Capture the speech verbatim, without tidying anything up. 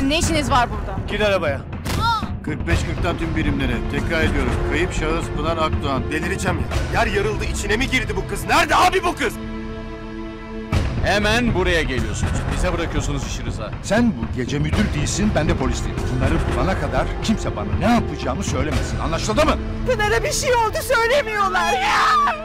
Sizin ne işiniz var burada? Gir arabaya. kırk beş kırktan tüm birimlere. Tekrar ediyorum. Kayıp şahıs Pınar Akdoğan. Delireceğim ya. Yer yarıldı, içine mi girdi bu kız? Nerede abi bu kız? Hemen buraya geliyorsunuz. Bize bırakıyorsunuz işi Rıza. Sen bu gece müdür değilsin, ben de polis değilim. Bunları bulana kadar kimse bana ne yapacağımı söylemesin. Anlaşıldı mı? Pınar'a bir şey oldu söylemiyorlar ya.